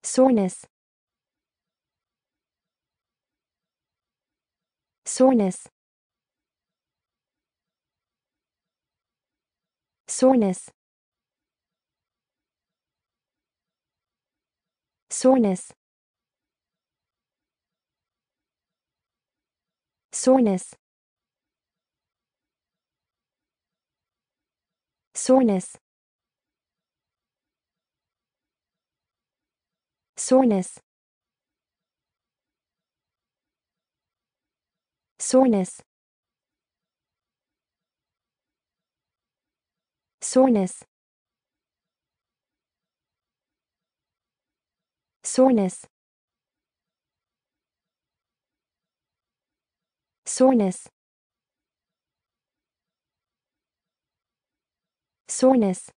Soreness. Soreness. Soreness. Soreness. Soreness. Soreness. Soreness. Soreness. Soreness. Soreness. Soreness. Soreness.